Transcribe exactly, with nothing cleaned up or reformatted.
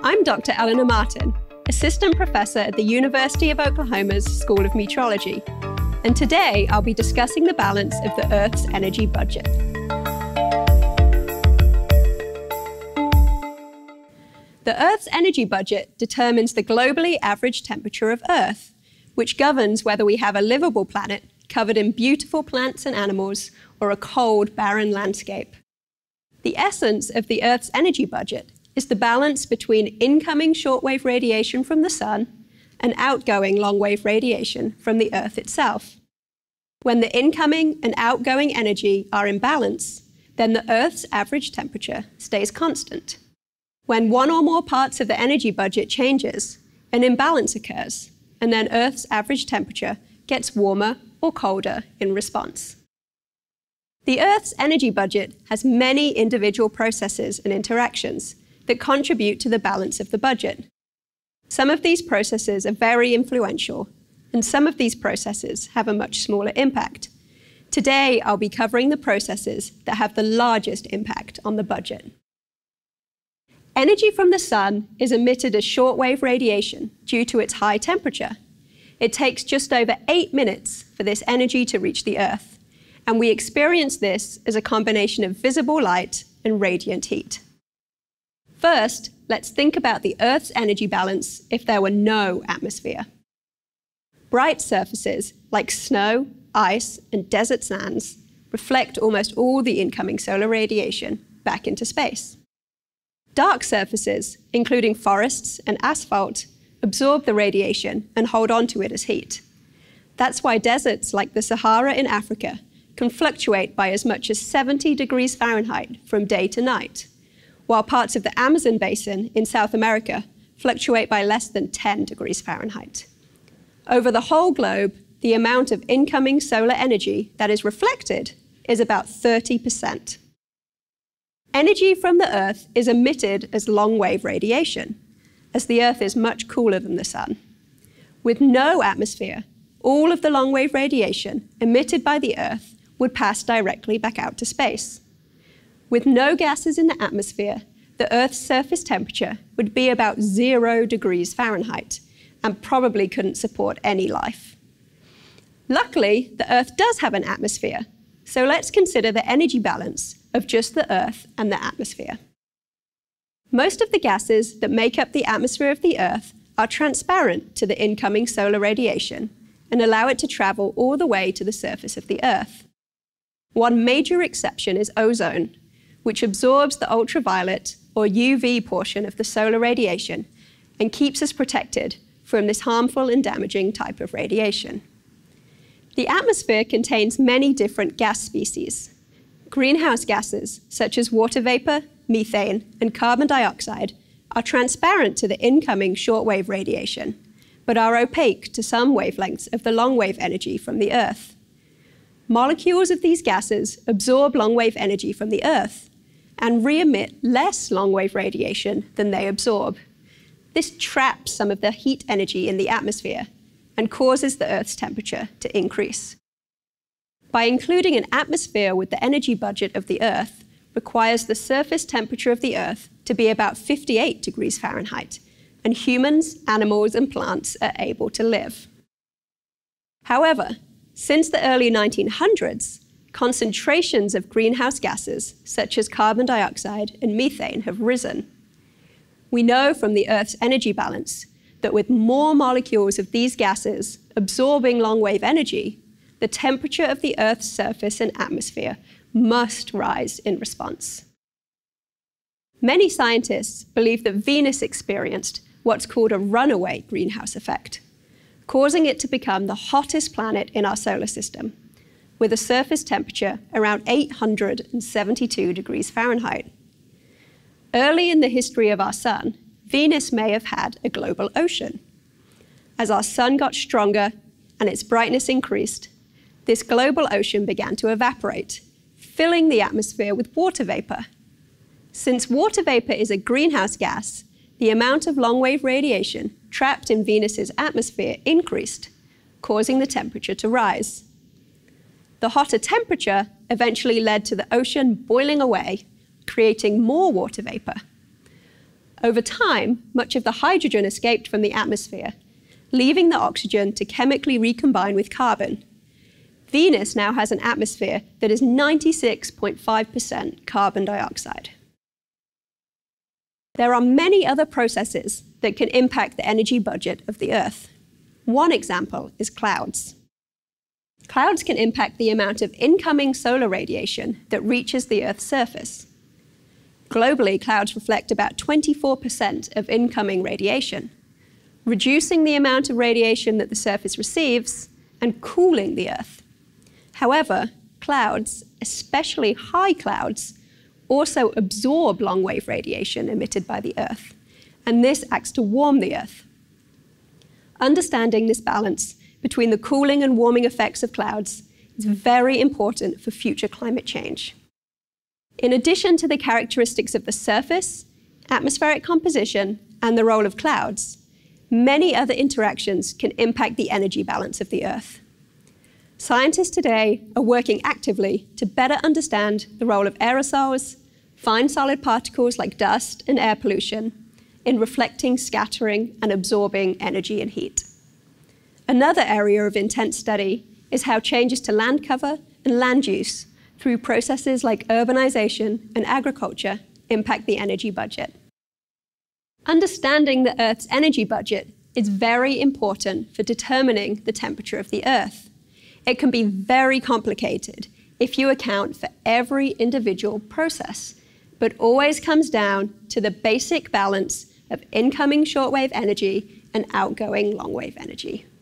I'm Doctor Elinor Martin, Assistant Professor at the University of Oklahoma's School of Meteorology, and today I'll be discussing the balance of the Earth's energy budget. The Earth's energy budget determines the globally average temperature of Earth, which governs whether we have a livable planet covered in beautiful plants and animals or a cold, barren landscape. The essence of the Earth's energy budget is the balance between incoming shortwave radiation from the Sun and outgoing longwave radiation from the Earth itself. When the incoming and outgoing energy are in balance, then the Earth's average temperature stays constant. When one or more parts of the energy budget changes, an imbalance occurs, and then Earth's average temperature gets warmer or colder in response. The Earth's energy budget has many individual processes and interactions that contribute to the balance of the budget. Some of these processes are very influential, and some of these processes have a much smaller impact. Today, I'll be covering the processes that have the largest impact on the budget. Energy from the Sun is emitted as shortwave radiation due to its high temperature. It takes just over eight minutes for this energy to reach the Earth, and we experience this as a combination of visible light and radiant heat. First, let's think about the Earth's energy balance if there were no atmosphere. Bright surfaces like snow, ice, and desert sands reflect almost all the incoming solar radiation back into space. Dark surfaces, including forests and asphalt, absorb the radiation and hold on to it as heat. That's why deserts like the Sahara in Africa can fluctuate by as much as seventy degrees Fahrenheit from day to night, while parts of the Amazon basin in South America fluctuate by less than ten degrees Fahrenheit. Over the whole globe, the amount of incoming solar energy that is reflected is about thirty percent. Energy from the Earth is emitted as long-wave radiation, as the Earth is much cooler than the Sun. With no atmosphere, all of the long-wave radiation emitted by the Earth would pass directly back out to space. With no gases in the atmosphere, the Earth's surface temperature would be about zero degrees Fahrenheit and probably couldn't support any life. Luckily, the Earth does have an atmosphere, so let's consider the energy balance of just the Earth and the atmosphere. Most of the gases that make up the atmosphere of the Earth are transparent to the incoming solar radiation and allow it to travel all the way to the surface of the Earth. One major exception is ozone, which absorbs the ultraviolet or U V portion of the solar radiation and keeps us protected from this harmful and damaging type of radiation. The atmosphere contains many different gas species. Greenhouse gases, such as water vapor, methane, and carbon dioxide, are transparent to the incoming shortwave radiation, but are opaque to some wavelengths of the long-wave energy from the Earth. Molecules of these gases absorb long-wave energy from the Earth and re-emit less long-wave radiation than they absorb. This traps some of the heat energy in the atmosphere and causes the Earth's temperature to increase. By including an atmosphere with the energy budget of the Earth requires the surface temperature of the Earth to be about fifty-eight degrees Fahrenheit, and humans, animals, and plants are able to live. However, since the early nineteen hundreds, concentrations of greenhouse gases, such as carbon dioxide and methane, have risen. We know from the Earth's energy balance that with more molecules of these gases absorbing long-wave energy, the temperature of the Earth's surface and atmosphere must rise in response. Many scientists believe that Venus experienced what's called a runaway greenhouse effect, causing it to become the hottest planet in our solar system, with a surface temperature around eight hundred seventy-two degrees Fahrenheit. Early in the history of our Sun, Venus may have had a global ocean. As our Sun got stronger and its brightness increased, this global ocean began to evaporate, filling the atmosphere with water vapor. Since water vapor is a greenhouse gas, the amount of long-wave radiation trapped in Venus's atmosphere increased, causing the temperature to rise. The hotter temperature eventually led to the ocean boiling away, creating more water vapor. Over time, much of the hydrogen escaped from the atmosphere, leaving the oxygen to chemically recombine with carbon. Venus now has an atmosphere that is ninety-six point five percent carbon dioxide. There are many other processes that can impact the energy budget of the Earth. One example is clouds. Clouds can impact the amount of incoming solar radiation that reaches the Earth's surface. Globally, clouds reflect about twenty-four percent of incoming radiation, reducing the amount of radiation that the surface receives and cooling the Earth. However, clouds, especially high clouds, also absorb long-wave radiation emitted by the Earth, and this acts to warm the Earth. Understanding this balance between the cooling and warming effects of clouds is very important for future climate change. In addition to the characteristics of the surface, atmospheric composition, and the role of clouds, many other interactions can impact the energy balance of the Earth. Scientists today are working actively to better understand the role of aerosols, fine solid particles like dust and air pollution, in reflecting, scattering, and absorbing energy and heat. Another area of intense study is how changes to land cover and land use through processes like urbanization and agriculture impact the energy budget. Understanding the Earth's energy budget is very important for determining the temperature of the Earth. It can be very complicated if you account for every individual process, but always comes down to the basic balance of incoming shortwave energy and outgoing longwave energy.